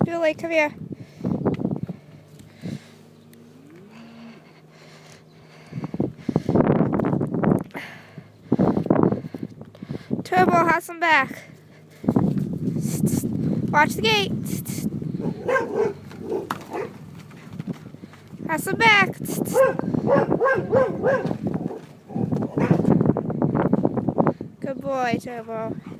Julie, come here. Turbo, have him back. Watch the gate. Have him back. Good boy, Turbo.